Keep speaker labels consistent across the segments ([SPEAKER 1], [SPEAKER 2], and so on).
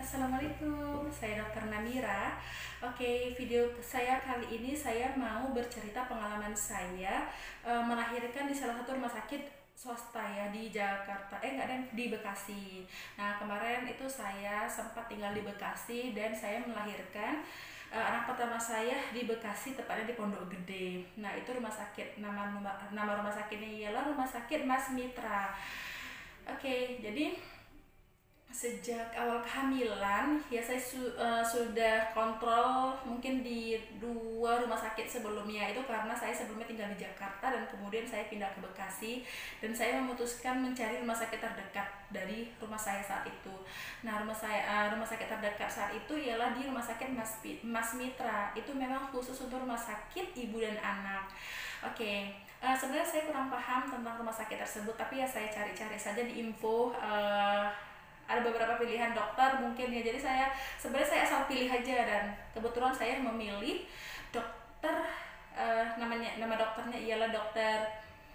[SPEAKER 1] Assalamualaikum, saya Dr. Namira. Oke, video saya kali ini saya mau bercerita pengalaman saya melahirkan di salah satu rumah sakit swasta ya di Jakarta, enggak deh, di Bekasi. Nah, kemarin itu saya sempat tinggal di Bekasi dan saya melahirkan anak pertama saya di Bekasi, tepatnya di Pondok Gede. Nah, itu rumah sakit, nama rumah sakitnya ialah Rumah Sakit Mas Mitra. Oke, jadi sejak awal kehamilan ya saya sudah kontrol mungkin di dua rumah sakit sebelumnya, itu karena saya sebelumnya tinggal di Jakarta dan kemudian saya pindah ke Bekasi dan saya memutuskan mencari rumah sakit terdekat dari rumah saya saat itu. Nah, rumah sakit terdekat saat itu ialah di Rumah Sakit Mas Mitra. Itu memang khusus untuk rumah sakit ibu dan anak. Oke, sebenarnya saya kurang paham tentang rumah sakit tersebut, tapi ya saya cari-cari saja di info. Ada beberapa pilihan dokter mungkin ya, jadi sebenarnya saya asal pilih aja dan kebetulan saya memilih dokter, nama dokternya ialah dokter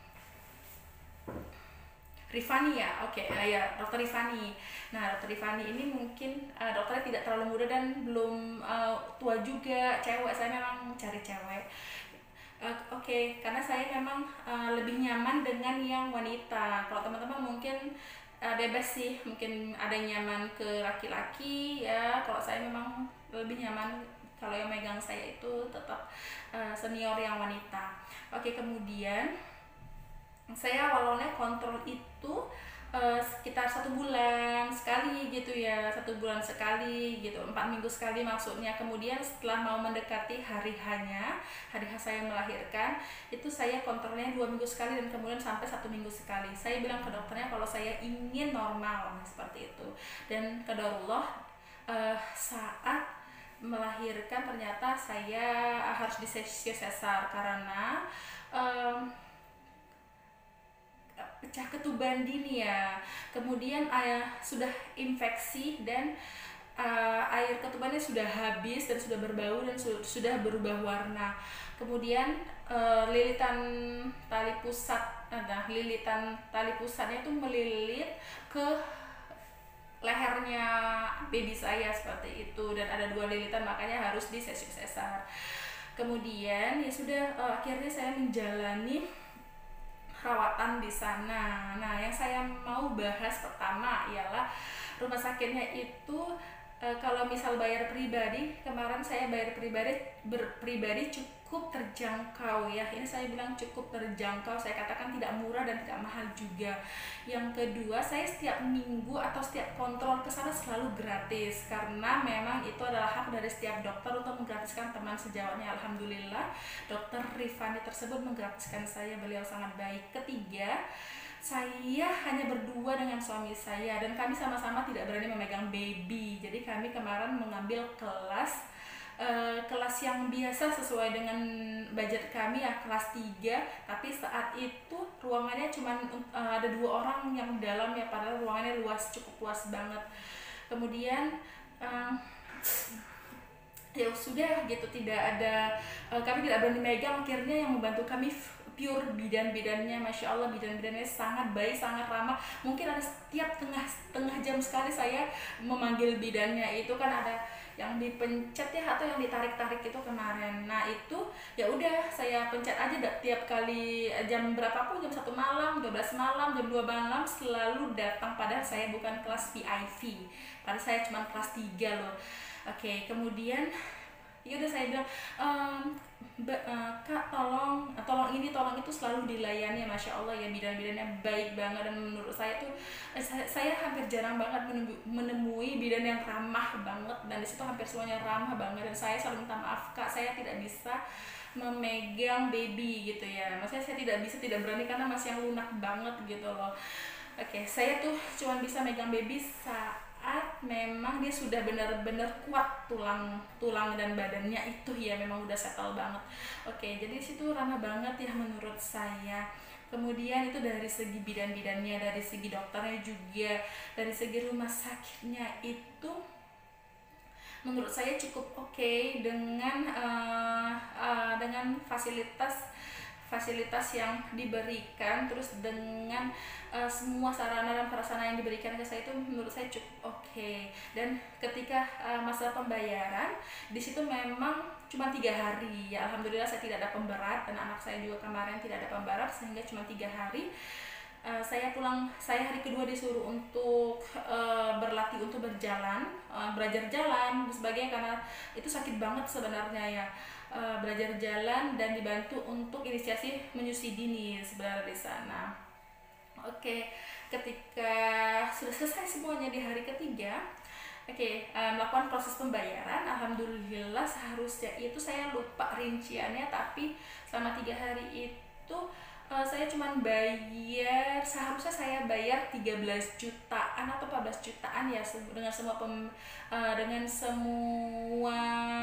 [SPEAKER 1] Rifani ya. Oke, ya, dokter Rifani. Nah, dokter Rifani ini mungkin dokternya tidak terlalu muda dan belum tua juga, cewek. Saya memang cari cewek. Oke, karena saya memang lebih nyaman dengan yang wanita. Kalau teman-teman mungkin bebas sih, mungkin ada yang nyaman ke laki-laki ya. Kalau saya memang lebih nyaman kalau yang megang saya itu tetap senior yang wanita. Oke, kemudian saya awalnya kontrol itu sekitar 1 bulan sekali gitu ya, 1 bulan sekali gitu, 4 minggu sekali maksudnya. Kemudian setelah mau mendekati hari H saya melahirkan, itu saya kontrolnya 2 minggu sekali dan kemudian sampai 1 minggu sekali. Saya bilang ke dokternya kalau saya ingin normal seperti itu, dan qadarullah saat melahirkan ternyata saya harus di sesar karena pecah ketuban dini ya. Kemudian sudah infeksi dan air ketubannya sudah habis dan sudah berbau dan sudah berubah warna. Kemudian lilitan tali pusat, lilitan tali pusatnya itu melilit ke lehernya baby saya seperti itu, dan ada 2 lilitan, makanya harus di sesar. Kemudian ya sudah, akhirnya saya menjalani perawatan di sana. Nah, yang saya mau bahas pertama ialah rumah sakitnya itu kalau misal bayar pribadi, kemarin saya bayar pribadi cukup terjangkau ya. Ini saya bilang cukup terjangkau, saya katakan tidak murah dan tidak mahal juga. Yang kedua, saya setiap minggu atau setiap kontrol ke sana selalu gratis, karena memang itu adalah hak dari setiap dokter untuk menggratiskan teman sejawatnya. Alhamdulillah, dokter Rifani tersebut menggratiskan saya, beliau sangat baik. Ketiga, saya hanya berdua dengan suami saya dan kami sama-sama tidak berani memegang baby. Jadi kami kemarin mengambil kelas yang biasa sesuai dengan budget kami ya, kelas 3. Tapi saat itu ruangannya cuma ada 2 orang yang dalam ya, padahal ruangannya luas, cukup luas banget. Kemudian ya sudah gitu, tidak ada, kami tidak berani megang. Akhirnya yang membantu kami pure bidan-bidannya, masya Allah, bidan-bidannya sangat baik, sangat ramah. Mungkin ada setiap tengah jam sekali saya memanggil bidannya. Itu kan ada yang dipencet ya, atau yang ditarik-tarik itu kemarin. Nah, itu ya udah saya pencet aja tiap kali, jam berapapun, jam 1 malam, 12 malam, jam 2 malam selalu datang, padahal saya bukan kelas VIP, padahal saya cuma kelas 3 loh. Oke, kemudian ya udah saya bilang, Kak, tolong ini, tolong itu, selalu dilayani. Masya Allah ya, bidan-bidannya baik banget, dan menurut saya tuh saya hampir jarang banget menemui bidan yang ramah banget, dan disitu hampir semuanya ramah banget. Dan saya selalu minta maaf, Kak, saya tidak bisa memegang baby gitu ya, maksudnya saya tidak berani karena masih yang lunak banget gitu loh. Oke, saya tuh cuma bisa megang baby saat memang dia sudah benar-benar kuat, tulang dan badannya itu ya memang udah settle banget. Oke, jadi situ ramah banget ya menurut saya. Kemudian itu dari segi bidan-bidannya, dari segi dokternya juga, dari segi rumah sakitnya itu menurut saya cukup oke dengan fasilitas fasilitas yang diberikan, terus dengan semua sarana dan prasarana yang diberikan ke saya itu menurut saya cukup oke. Dan ketika masa pembayaran di situ memang cuma 3 hari ya, alhamdulillah saya tidak ada pemberat, dan anak saya juga kemarin tidak ada pemberat sehingga cuma 3 hari. Saya pulang, saya hari kedua disuruh untuk berlatih untuk berjalan, belajar jalan dan sebagainya, karena itu sakit banget sebenarnya ya. Belajar jalan dan dibantu untuk inisiasi menyusui dini sebenarnya di sana. Oke, ketika sudah selesai semuanya di hari ketiga, melakukan proses pembayaran, alhamdulillah seharusnya itu saya lupa rinciannya, tapi selama 3 hari itu saya cuma bayar, seharusnya saya bayar 13 jutaan atau 14 jutaan ya, dengan semua dengan semua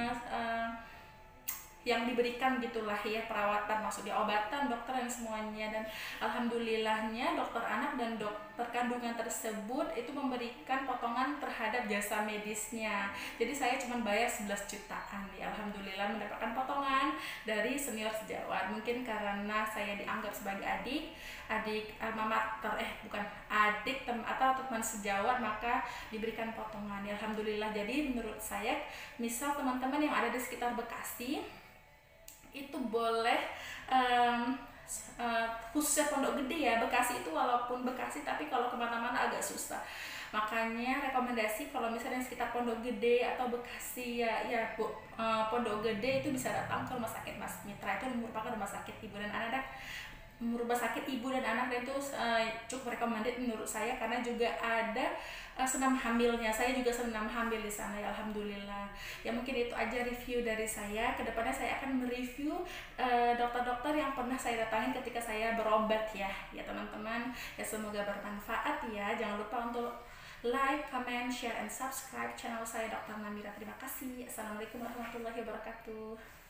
[SPEAKER 1] yang diberikan gitulah ya, perawatan, maksudnya obatan, dokter dan semuanya. Dan alhamdulillahnya dokter anak dan dokter kandungan tersebut itu memberikan potongan terhadap jasa medisnya, jadi saya cuma bayar 11 jutaan ya, alhamdulillah mendapatkan potongan dari senior sejawat. Mungkin karena saya dianggap sebagai adik alma mater, bukan adik atau teman sejawat, maka diberikan potongan ya, alhamdulillah. Jadi menurut saya, misal teman-teman yang ada di sekitar Bekasi itu boleh khususnya Pondok Gede ya, Bekasi itu walaupun Bekasi tapi kalau kemana-mana agak susah, makanya rekomendasi kalau misalnya sekitar Pondok Gede atau Bekasi ya Bu, Pondok Gede itu bisa datang ke Rumah Sakit Mas Mitra, itu merupakan rumah sakit ibu dan anak, dan itu cukup recommended menurut saya, karena juga ada senam hamilnya. Saya juga senam hamil di sana ya, alhamdulillah. Ya mungkin itu aja review dari saya. Kedepannya saya akan mereview dokter-dokter yang pernah saya datangin ketika saya berobat ya teman-teman. Ya semoga bermanfaat ya. Jangan lupa untuk like, comment, share, and subscribe channel saya Dr. Namira. Terima kasih. Assalamualaikum warahmatullahi wabarakatuh.